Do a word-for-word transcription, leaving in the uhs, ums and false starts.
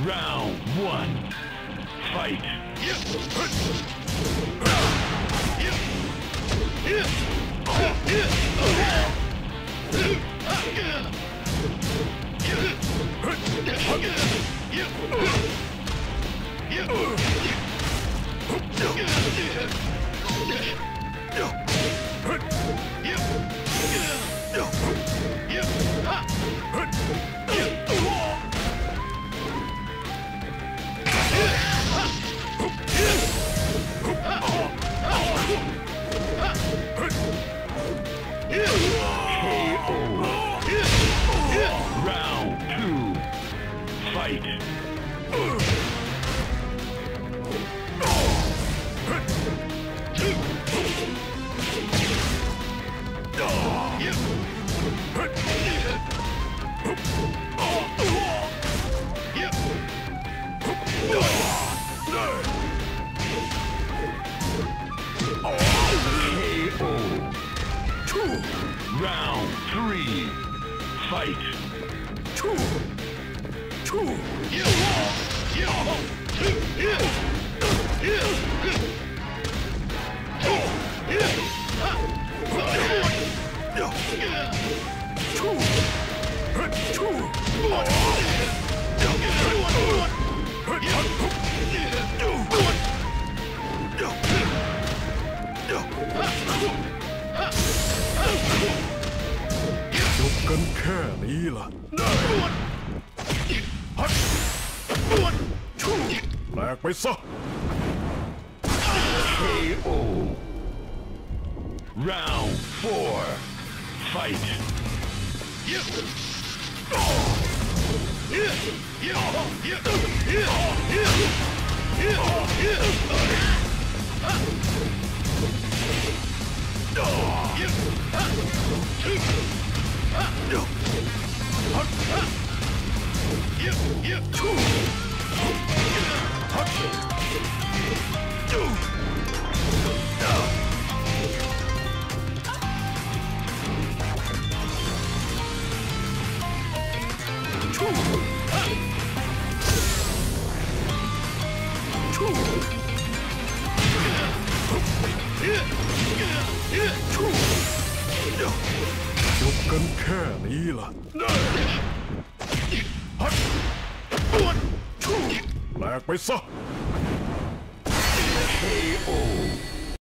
Round one. Fight. Round two. Fight. Round three. Fight. Two. Two.จบกันแค่นี้ล่ะแตกไปซะ เค โอ Round four. Fight.จบกันแค่นี้ล่ะแหลกไปซะ เค โอ